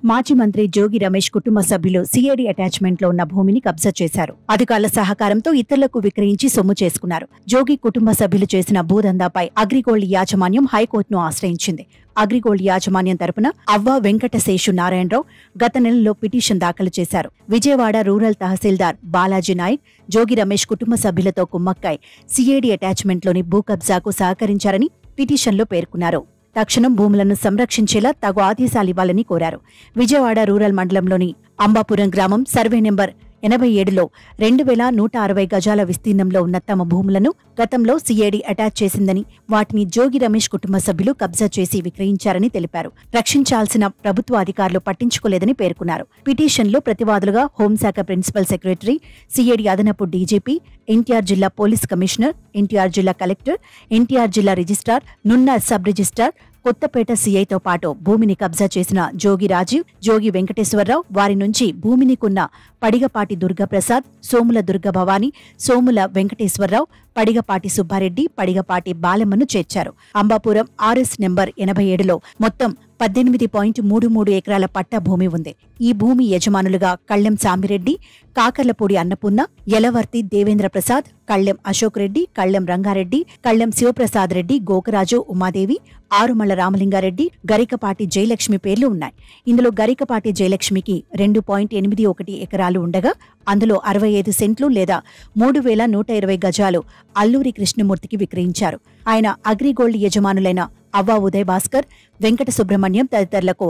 మాజీ మంత్రి జోగి రమేష్ కుటుంబ సభ్యులు సిఐడి అటాచ్మెంట్ లో ఉన్న భూమిని కబ్జా చేశారు. అధికారుల సహకారంతో ఇతరులకు విక్రయించి సొమ్ము చేసుకున్నారు. జోగి కుటుంబ సభ్యులు చేసిన భూదందాపై అగ్రిగోల్డ్ యాజమాన్యం హైకోర్టును ఆశ్రయించింది. అగ్రిగోల్డ్ యాజమాన్యం తరపున అవ్వ వెంకటశేషు నారాయణరావు గత నెలలో పిటిషన్ దాఖలు చేశారు. విజయవాడ రూరల్ తహసీల్దార్ బాలాజీ నాయక్ జోగి రమేష్ కుటుంబ సభ్యులతో కుమ్మక్కై సిఐడి అటాచ్మెంట్లోని భూ కబ్జాకు సహకరించారని పిటిషన్లో పేర్కొన్నారు. తక్షణం భూములను సంరక్షించేలా తగు ఆదేశాలివ్వాలని కోరారు. విజయవాడ రూరల్ మండలంలోని అంబాపురం గ్రామం సర్వే నెంబర్ 87లో 2160 గజాల విస్తీర్ణంలో ఉన్న తమ భూములను గతంలో సిఐడి అటాచ్ చేసిందని, వాటిని జోగి రమేష్ కుటుంబ సభ్యులు కబ్జా చేసి విక్రయించారని తెలిపారు. రక్షించాల్సిన ప్రభుత్వ అధికారులు పట్టించుకోలేదని పేర్కొన్నారు. పిటిషన్లో ప్రతివాదులుగా హోంశాఖ ప్రిన్సిపల్ సెక్రటరీ, సిఐడి అదనపు డీజీపీ, ఎన్టీఆర్ జిల్లా పోలీస్ కమిషనర్, ఎన్టీఆర్ జిల్లా కలెక్టర్, ఎన్టీఆర్ జిల్లా రిజిస్ట్రార్, నున్న సబ్ రిజిస్ట్రార్, కొత్తపేట సీఐతో పాటు భూమిని కబ్జా చేసిన జోగి రాజీవ్, జోగి వెంకటేశ్వరరావు, వారి నుంచి భూమిని కొన్న పడిగపాటి దుర్గాప్రసాద్, సోముల దుర్గభవాని, సోముల వెంకటేశ్వరరావు, పడిగపాటి సుబ్బారెడ్డి, పడిగపాటి బాలమ్మను చేర్చారు. అంబాపురం ఆర్ఎస్ నెంబర్ 87లో మొత్తం 18.33 ఎకరాల పట్టా భూమి ఉంది. ఈ భూమి యజమానులుగా కళ్లెం సామిరెడ్డి, కాకర్లపూడి అన్నపూర్ణ, యలవర్తి దేవేంద్ర ప్రసాద్, కళ్లెం అశోక్ రెడ్డి, కళ్లెం రంగారెడ్డి, కళ్లెం శివప్రసాద్ రెడ్డి, గోకరాజు, ఉమాదేవి, ఆరుమళ్ల రామలింగారెడ్డి, గరికపాటి జయలక్ష్మి పేర్లు ఉన్నాయి. ఇందులో గరికపాటి జయలక్ష్మికి 2.81 ఎకరాలు ఉండగా అందులో 65 సెంట్లు లేదా 3120 గజాలు అల్లూరి కృష్ణమూర్తికి విక్రయించారు. ఆయన అగ్రిగోల్డ్ యజమానులైన అవ్వ ఉదయ్ భాస్కర్, వెంకట సుబ్రహ్మణ్యం తదితరులకు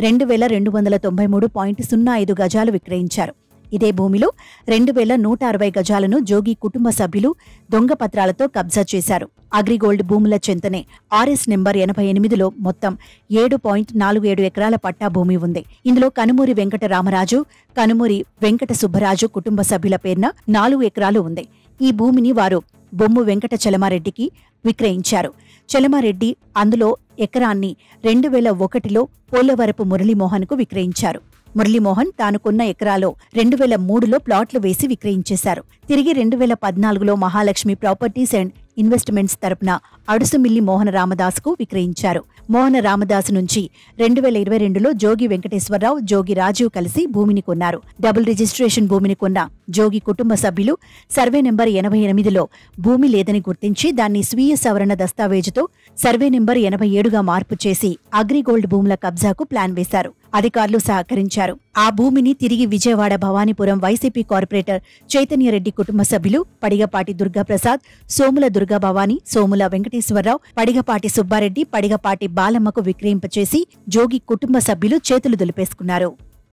2293.05 గజాలు విక్రయించారు. ఇదే భూమిలో 2160 గజాలను జోగి కుటుంబ సభ్యులు దొంగ పత్రాలతో కబ్జా చేశారు. అగ్రిగోల్డ్ భూముల చెంతనే ఆర్ఎస్ నెంబర్ 88లో మొత్తం 7.47 ఎకరాల పట్టా భూమి ఉంది. ఇందులో కనుమూరి వెంకట రామరాజు, కనుమూరి వెంకట సుబ్బరాజు కుటుంబ సభ్యుల పేరున 4 ఎకరాలు ఉంది. ఈ భూమిని వారు బొమ్ము వెంకట చలమారెడ్డికి విక్రయించారు. చలమారెడ్డి అందులో ఎకరాన్ని 2001లో పోలవరపు మురళీమోహన్కు విక్రయించారు. మురళీమోహన్ తాను కొన్న ఎకరాలో 2003లో ప్లాట్లు వేసి విక్రయించేశారు. తిరిగి 2014లో మహాలక్ష్మి ప్రాపర్టీస్ అండ్ ఇన్వెస్ట్మెంట్స్ తరపున అడుసుమిల్లి మోహన రామదాస్కు విక్రయించారు. మోహన రామదాసు నుంచి 2022లో జోగి వెంకటేశ్వరరావు, జోగి రాజీవ్ కలిసి భూమిని కొన్నారు. డబుల్ రిజిస్ట్రేషన్ భూమిని కొన్న జోగి కుటుంబ సభ్యులు సర్వే నెంబర్ 88లో భూమి లేదని గుర్తించి దాన్ని స్వీయ సవరణ దస్తావేజుతో సర్వే నెంబర్ 87గా మార్పు చేసి అగ్రిగోల్డ్ భూముల కబ్జాకు ప్లాన్ వేశారు. అధికారులు సహకరించారు. ఆ భూమిని తిరిగి విజయవాడ భవానీపురం వైసీపీ కార్పొరేటర్ చైతన్యరెడ్డి కుటుంబ సభ్యులు పడిగపాటి దుర్గాప్రసాద్, సోముల దుర్గాభవాని, సోముల వెంకటేశ్వరరావు, పడిగపాటి సుబ్బారెడ్డి, పడిగపాటి బాలమ్మకు విక్రయింపచేసి జోగి కుటుంబ సభ్యులు చేతులు దులిపేసుకున్నారు.